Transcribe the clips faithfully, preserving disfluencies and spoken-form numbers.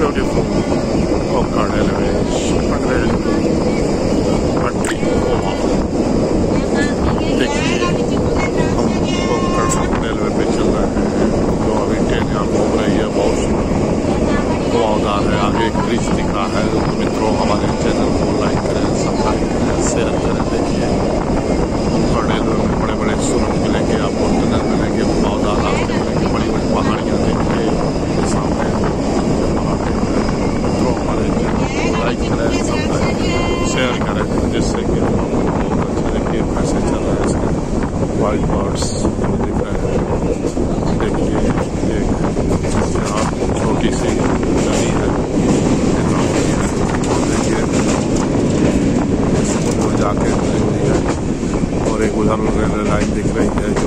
beautiful konkan railway, subcribe पट्टी गोवा। देखिए हम konkan रेलवे पे चल रहे हैं, जो अभी ट्रेन यहाँ घूम रही है, बहुत घुमावदार है। आगे एक ब्रिज दिख रहा है। तो मित्रों, हमारे चैनल को लाइक करें, सब्सक्राइब करें, शेयर करें। देखिए konkan रेलवे में बड़े बड़े सुरंग मिलेंगे, आपको टनल मिलेंगे, घुमावदार रास्ते मिलेंगे, बड़ी बड़ी पहाड़ियाँ देखिए सामने। मित्रों, हमारे चैनल को लाइक करें, सब्सक्राइब शेयर करें, जिससे कि आपको बहुत अच्छा। देखिए कैसे चल रहा है इसका वाइल्ड बर्ड्स दिख रहे हैं। देखिए एक यहाँ छोटी सी नदी है, देखिए समुद्र जाके हुई है। और एक उधर रेलवे लाइन दिख रही है जो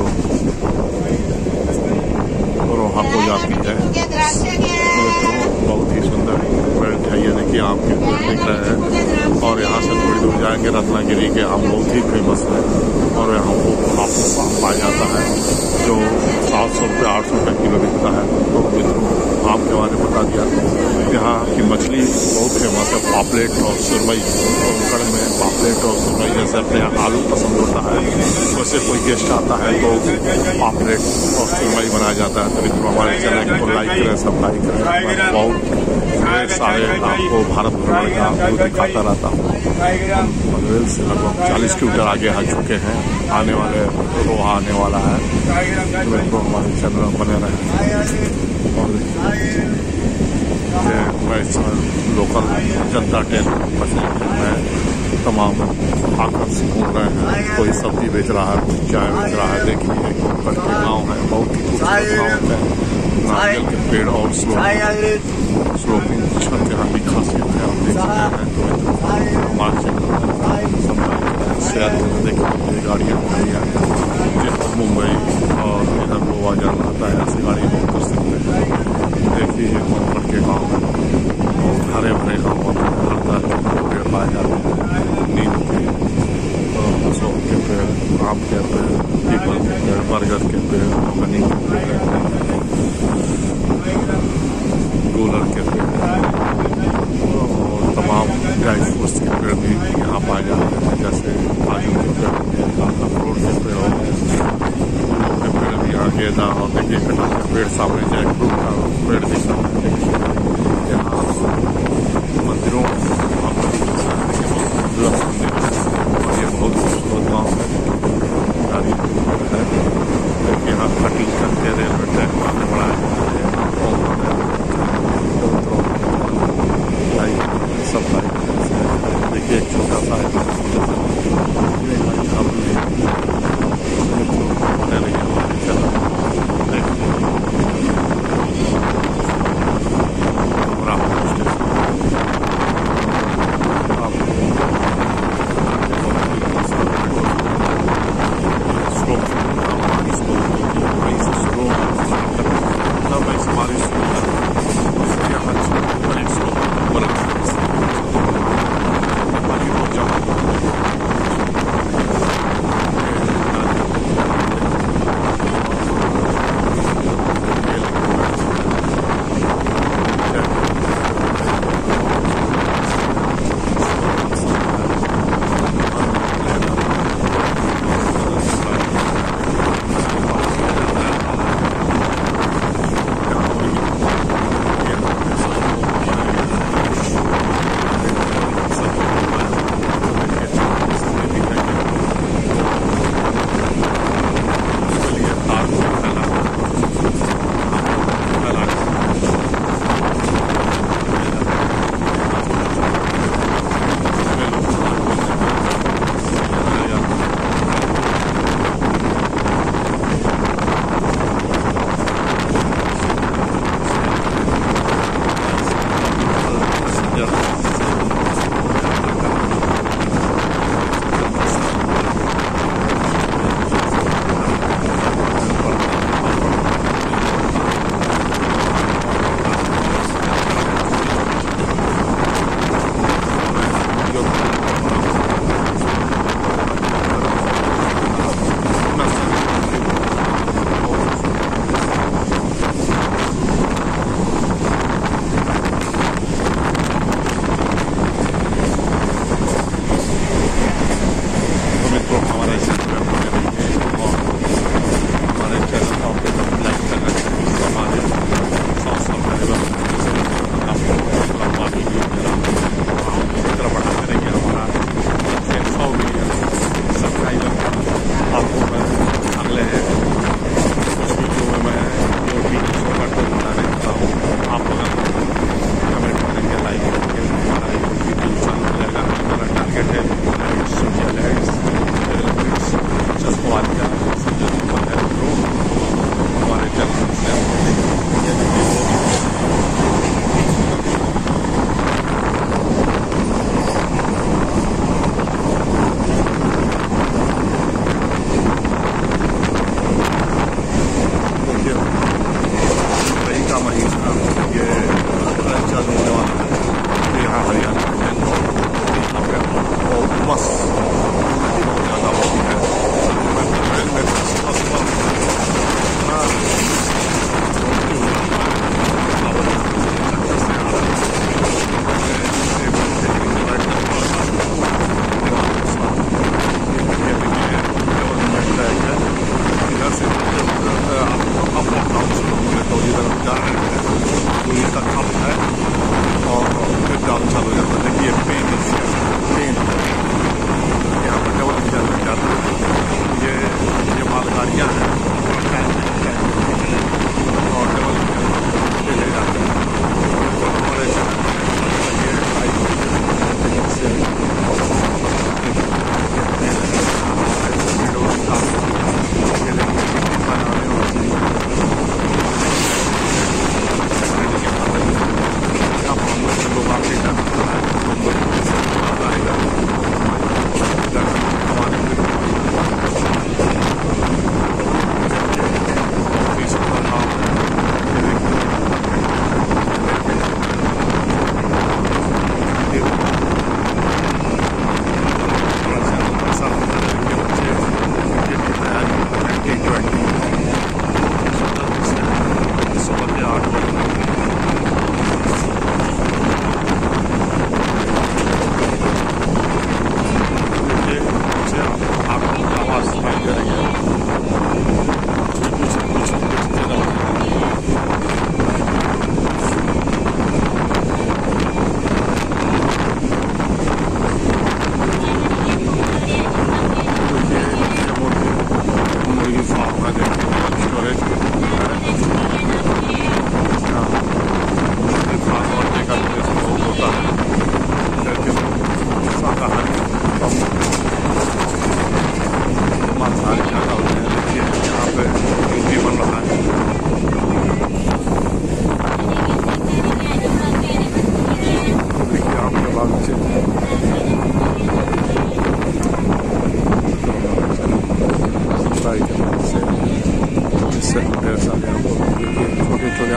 रोहा को जाती है। तो बहुत ही सुंदर बेल्ट है ये। देखिए आम के पेड़ दिख रहे हैं। और यहाँ से थोड़ी दूर जाएंगे, रत्नागिरी के आम बहुत ही फेमस है। और यहाँ को हाफू आम पाया जाता है जो सात सौ रुपये आठ सौ रुपये किलो बिकता है। तो मित्रों, आम के बारे में बता दिया। यहाँ की मछली बहुत फेमस है, पापलेट और सुरमई। konkan में पापलेट और सुरमई, जैसे अपने यहाँ आलू पसंद होता है, वैसे कोई गेस्ट आता है तो पापलेट और सुरमई बनाया जाता है। तो मित्रों, हमारे चैनल को लाइक करें, सब्सक्राइब करें। बहुत ढेर सारे आपको भारत भ्रमण का आपको दिखाता रहता हूँ। हम पनवेल से लगभग चालीस किलोमीटर आगे आ चुके हैं। आने वाले रोहा आने वाला है। तो मित्रों, हमारे चैनल में बने रहे। और मैं लोकल जनता ट्रेन पैसेंजर में तमाम आकर से घूम रहे हैं। कोई सब्जी बेच रहा है, कोई चाय बेच रहा है। देखिए konkan के गाँव है, बहुत ही खूबसूरत गाँव है। नारियल के पेड़ और स्लोपिंग छत यहाँ की खासियत है, आप देख सकते हैं। तो हमारे चैनल शेयर करें। देखिए ये गाड़ियाँ खड़ी हैं, जिनको मुंबई और इधर गोवा जाना आता है, ऐसी गाड़ी बुक कर सकते हैं। देखिए ये konkan के गाँव में हरे भरे गाँव में हर तरह के पेड़ पाए जाते हैं। नीम के, अशोक के पेड़, आम के पेड़, पीपल के पेड़, बरगद के पेड़, कनी के पेड़, गूलर के पेड़ और तमाम ड्राई फ्रूट्स के पेड़ भी यहाँ पाए जाते हैं। जैसे काजू के पेड़ हो गए, अखरोट के पेड़ हो गए, के पेड़ भी यहाँ गेंदा। और देखिए कटहल के पेड़ सामने जैक फ्रूट का पेड़ दिख रहा है। यहाँ मंदिरों मंदिर और ये बहुत खूबसूरत गाँव है। गाड़ी है। यहाँ कटिंग करके रेलवे ट्रैक आगे बढ़ाया जाता है। सब लाइक देखिए एक छोटा सा है, बने रहिए हमारे चैनल। देखिए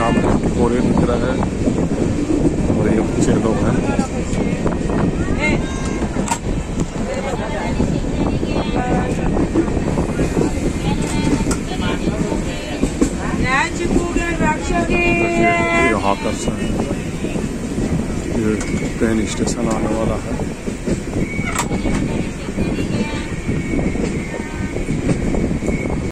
सामने टिकोरे दिख रहा है और ये बच्चे लोग हैं। ये हॉकर्स हैं। ये ट्रेन स्टेशन आने वाला है।